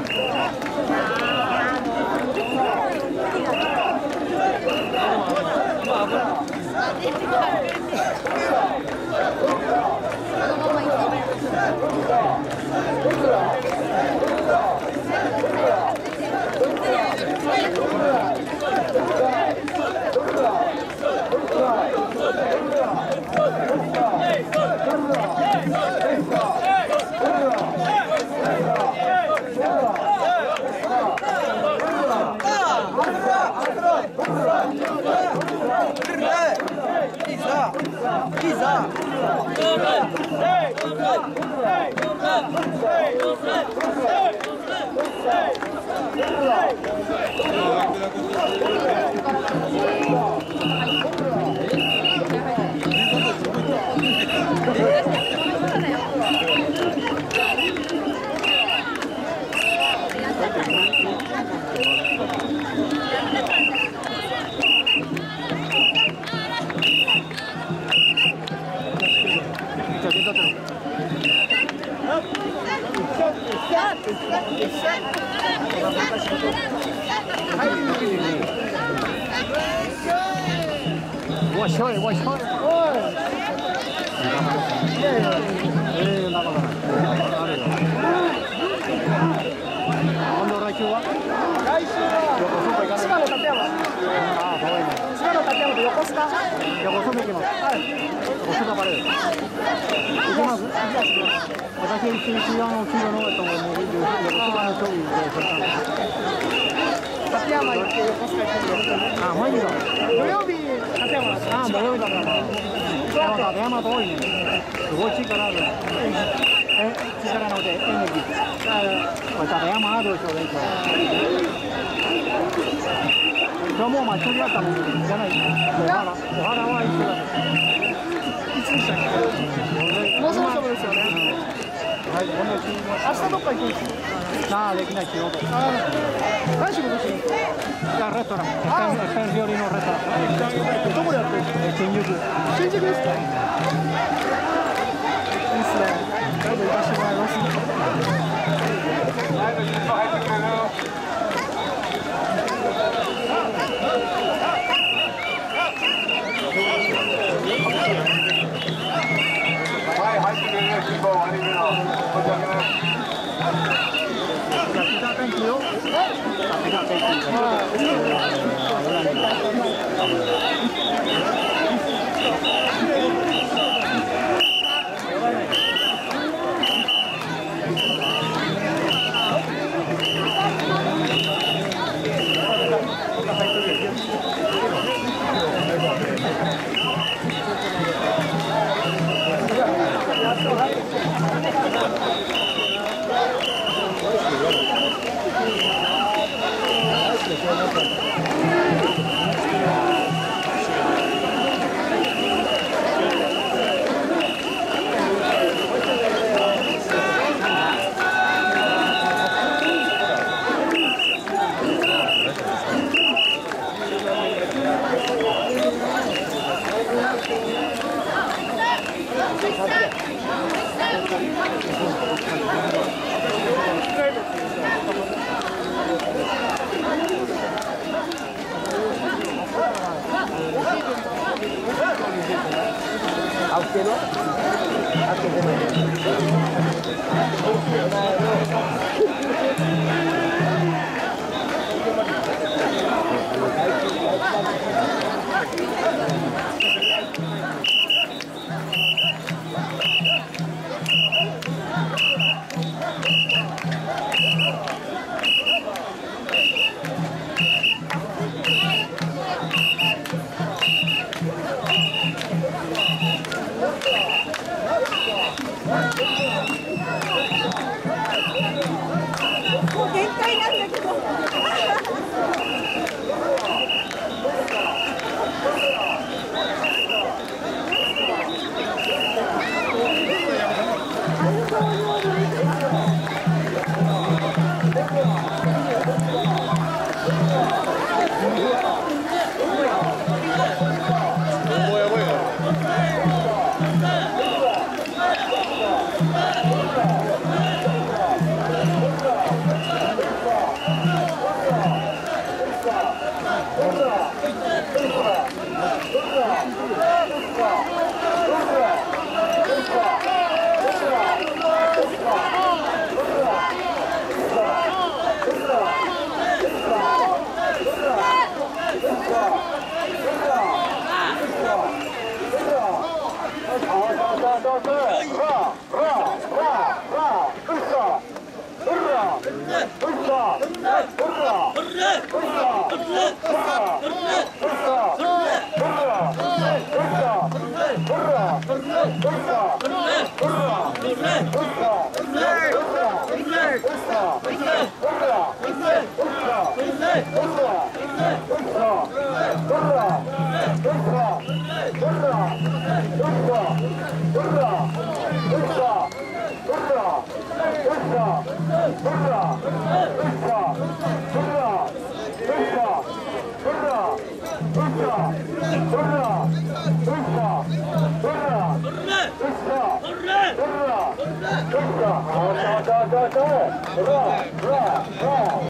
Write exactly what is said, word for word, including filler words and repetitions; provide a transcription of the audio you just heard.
わしょいわしょいおいいやいやええなかなかあれよ今度来週は来週は千葉の館山ああ遠いね千葉の館山と横須賀横須賀行きますはい横須賀バレー行きます私一日あの黄色のやつももう横須賀の競技でそれ館山行って横須賀行ってあマジか土曜日館山あ土曜日だから館山遠いねすごい力あるえ力のでエネルギー館山あるでしょね今日もまあ一人だったもんじゃないお原お原は一緒だいつでしたっけもうそろそろですよねはい、明日どっか行くんですかああ、できない仕事何仕事してるんですかいや、レストランエスペンス寄りのレストランどこでやってるんですか新宿新宿ですかいいっすね今度行かせてもらいますはい、入ってくれる信号を割り振るの申し訳ないKita akan kilo, kita akan Austero, Hurra!